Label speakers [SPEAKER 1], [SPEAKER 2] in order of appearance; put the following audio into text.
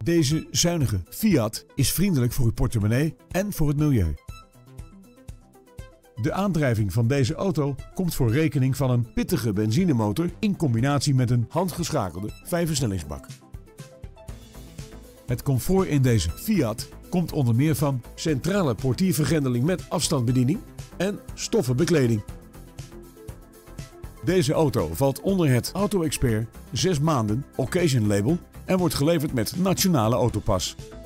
[SPEAKER 1] Deze zuinige Fiat is vriendelijk voor uw portemonnee en voor het milieu. De aandrijving van deze auto komt voor rekening van een pittige benzinemotor in combinatie met een handgeschakelde 5-versnellingsbak. Het comfort in deze Fiat komt onder meer van centrale portiervergrendeling met afstandsbediening en stoffen bekleding. Deze auto valt onder het Auto Expert 6 maanden Occasion label en wordt geleverd met nationale autopas.